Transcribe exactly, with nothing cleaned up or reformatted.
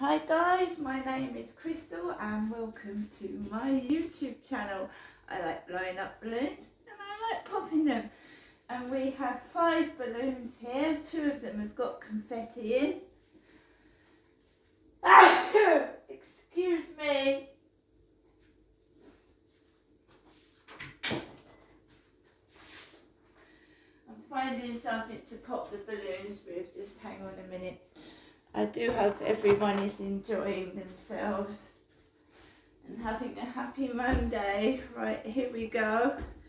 Hi guys, my name is Crystal and welcome to my YouTube channel. I like blowing up balloons and I like popping them. And we have five balloons here. Two of them have got confetti in. Excuse me. I'm finding something to pop the balloons with. Just hang on a minute. I do hope everyone is enjoying themselves and having a happy Monday. Right, here we go.